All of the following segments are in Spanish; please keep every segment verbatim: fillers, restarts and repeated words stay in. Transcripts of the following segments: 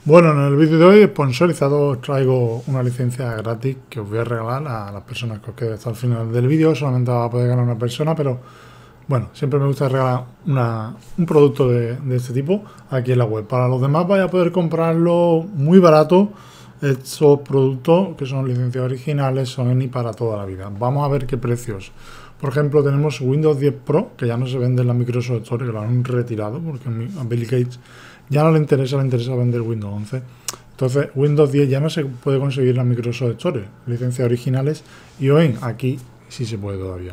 Bueno, en el vídeo de hoy, sponsorizado, os traigo una licencia gratis que os voy a regalar a las personas que os quede hasta el final del vídeo. Solamente va a poder ganar una persona, pero bueno, siempre me gusta regalar una, un producto de, de este tipo aquí en la web. Para los demás vais a poder comprarlo muy barato. Estos productos, que son licencias originales, son ENI para toda la vida. Vamos a ver qué precios. Por ejemplo, tenemos Windows diez Pro, que ya no se vende en la Microsoft Store, que lo han retirado, porque a Bill Gates ya no le interesa, le interesa vender Windows once. Entonces, Windows diez ya no se puede conseguir en la Microsoft Store, licencias originales, y hoy aquí sí se puede todavía.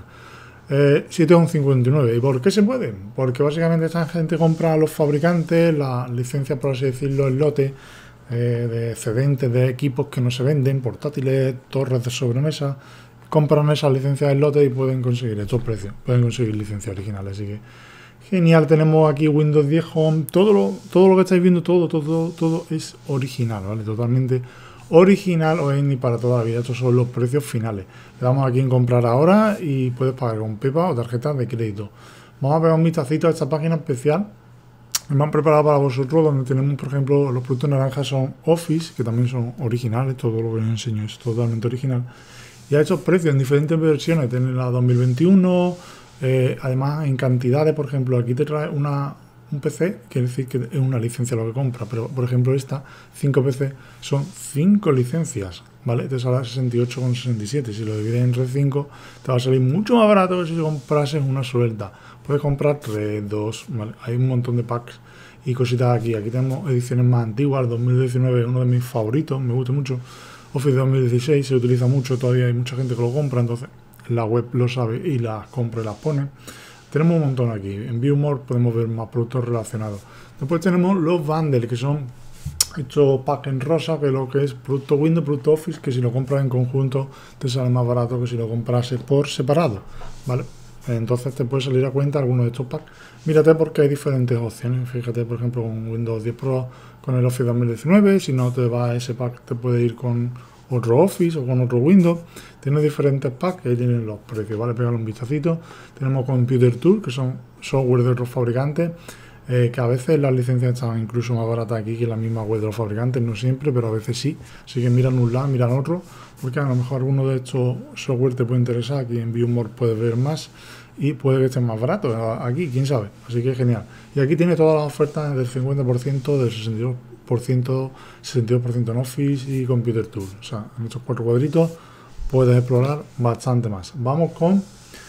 Eh, siete coma cincuenta y nueve. ¿Y por qué se puede? Porque básicamente esta gente compra a los fabricantes las licencias, por así decirlo, en lote, eh, de excedentes de equipos que no se venden, portátiles, torres de sobremesa. Compran esas licencias en lote y pueden conseguir estos precios, pueden conseguir licencias originales. Así que genial. Tenemos aquí Windows diez Home, todo lo, todo lo que estáis viendo, todo, todo, todo es original, ¿vale? Totalmente original o ENI para toda la vida. Estos son los precios finales. Le damos aquí en comprar ahora y puedes pagar con PayPal o tarjeta de crédito. Vamos a pegar un vistacito a esta página especial que me han preparado para vosotros, donde tenemos, por ejemplo, los productos naranjas son Office, que también son originales. Todo lo que os enseño es totalmente original. Y a estos precios en diferentes versiones. Tiene la dos mil veintiuno, eh, además en cantidades. Por ejemplo, aquí te trae una, un P C, quiere decir que es una licencia lo que compra, pero por ejemplo esta, cinco P C, son cinco licencias, ¿vale? Te sale a sesenta y ocho con sesenta y siete. Si lo divides entre cinco, te va a salir mucho más barato que si comprases una suelta. Puedes comprar tres, dos, ¿vale? Hay un montón de packs y cositas aquí. Aquí tenemos ediciones más antiguas. El dos mil diecinueve es uno de mis favoritos, me gusta mucho. Office dos mil dieciséis se utiliza mucho, todavía hay mucha gente que lo compra, entonces la web lo sabe y las compra y las pone. Tenemos un montón aquí. En View More podemos ver más productos relacionados. Después tenemos los bundles, que son estos packs en rosa, que lo que es producto Windows, producto Office, que si lo compras en conjunto te sale más barato que si lo comprases por separado, ¿vale? Entonces te puede salir a cuenta alguno de estos packs. Mírate porque hay diferentes opciones. Fíjate, por ejemplo, con Windows diez Pro, con el Office dos mil diecinueve. Si no te va a ese pack, te puede ir con otro Office o con otro Windows. Tiene diferentes packs que ahí tienen los precios, ¿vale? Pégale un vistacito. Tenemos Computer Tool, que son software de otros fabricantes, eh, que a veces las licencias están incluso más baratas aquí que la misma web de los fabricantes, no siempre, pero a veces sí. Así que miran un lado, miran otro, porque a lo mejor alguno de estos software te puede interesar. Aquí en ViewMore puedes ver más y puede que estén más baratos aquí, quién sabe. Así que genial. Y aquí tiene todas las ofertas del cincuenta por ciento, del sesenta y dos por ciento, sesenta y dos por ciento en Office y Computer Tool. O sea, en estos cuatro cuadritos puedes explorar bastante más. Vamos con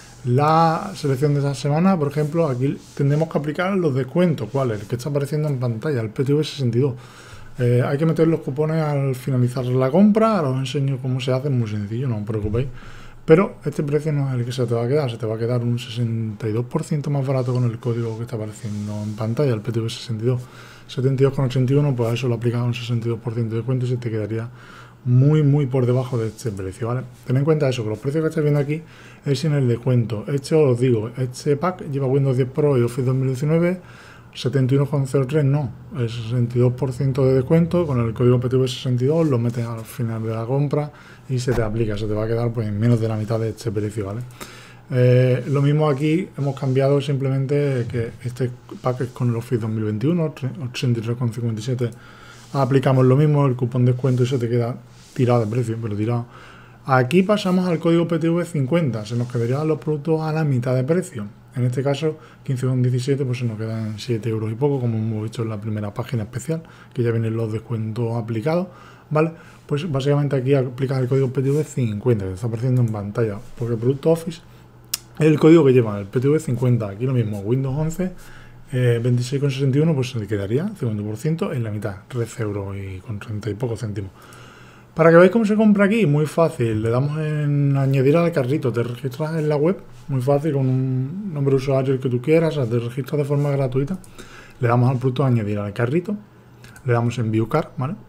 la selección de esta semana. Por ejemplo, aquí tendremos que aplicar los descuentos. ¿Cuál es? El que está apareciendo en pantalla, el P T V sesenta y dos. Eh, hay que meter los cupones al finalizar la compra. Ahora os enseño cómo se hace, es muy sencillo, no os preocupéis. Pero este precio no es el que se te va a quedar, se te va a quedar un sesenta y dos por ciento más barato con el código que está apareciendo en pantalla, el P T V sesenta y dos. setenta y dos con ochenta y uno, pues a eso lo aplicas un sesenta y dos por ciento de descuento y se te quedaría muy muy por debajo de este precio, ¿vale? Ten en cuenta eso, que los precios que estáis viendo aquí es sin el descuento. Este os digo, este pack lleva Windows diez Pro y Office dos mil diecinueve, setenta y uno con cero tres no, el sesenta y dos por ciento de descuento, con el código P T V sesenta y dos lo metes al final de la compra y se te aplica, se te va a quedar pues en menos de la mitad de este precio, ¿vale? Eh, lo mismo aquí, hemos cambiado simplemente que este pack es con el Office dos mil veintiuno, ochenta y tres con cincuenta y siete, aplicamos lo mismo, el cupón de descuento y se te queda tirado de precio, pero tirado. Aquí pasamos al código P T V cincuenta, se nos quedarían los productos a la mitad de precio. En este caso, quince con diecisiete, pues se nos quedan siete euros y poco, como hemos visto en la primera página especial, que ya vienen los descuentos aplicados, ¿vale? Pues básicamente aquí aplicas el código P T V cincuenta, que está apareciendo en pantalla, porque el producto Office es el código que lleva, el P T V cincuenta. Aquí lo mismo, Windows once, eh, veintiséis con sesenta y uno, pues se le quedaría cincuenta por ciento en la mitad, trece euros y con treinta y pocos céntimos. Para que veáis cómo se compra aquí, muy fácil, le damos en añadir al carrito, te registras en la web, muy fácil, con un nombre de usuario el que tú quieras, o sea, te registras de forma gratuita, le damos al producto añadir al carrito, le damos en View Cart, ¿vale?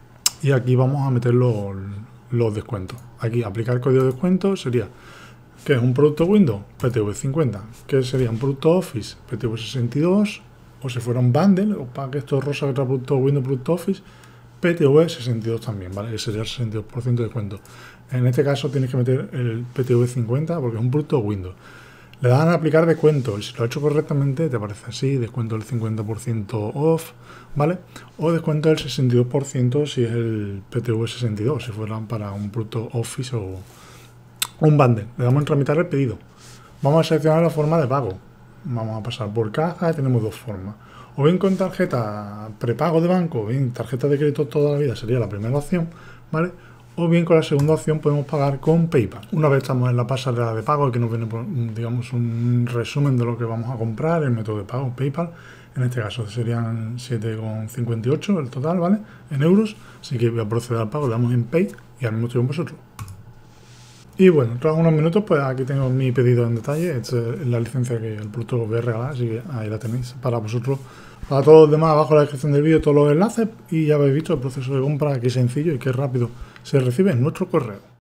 Y aquí vamos a meter los, los descuentos. Aquí aplicar el código de descuento sería, ¿qué es un producto Windows? P T V cincuenta. ¿Qué sería un producto Office? P T V sesenta y dos. O si fuera un bundle, o para que esto es rosa que trae producto Windows, producto Office, P T V sesenta y dos también, ¿vale? Que sería el sesenta y dos por ciento de descuento. En este caso tienes que meter el P T V cincuenta porque es un producto Windows. Le dan a aplicar descuento y si lo ha hecho correctamente te aparece así, descuento del cincuenta por ciento off, ¿vale? O descuento del sesenta y dos por ciento si es el P T V sesenta y dos, si fueran para un producto Office o un bundle. Le damos en tramitar el pedido. Vamos a seleccionar la forma de pago. Vamos a pasar por caja y tenemos dos formas. O bien con tarjeta prepago de banco, o bien tarjeta de crédito toda la vida sería la primera opción, ¿vale? O bien con la segunda opción podemos pagar con PayPal. Una vez estamos en la pasarela de pago, que nos viene, por, digamos, un resumen de lo que vamos a comprar, el método de pago, PayPal. En este caso serían siete con cincuenta y ocho el total, ¿vale? En euros. Así que voy a proceder al pago, le damos en Pay y al mismo tiempo vosotros. Y bueno, tras unos minutos, pues aquí tengo mi pedido en detalle. Esta es la licencia que el producto os voy a regalar, así que ahí la tenéis para vosotros. Para todos los demás, abajo en la descripción del vídeo, todos los enlaces. Y ya habéis visto el proceso de compra, qué sencillo y qué rápido se recibe en nuestro correo.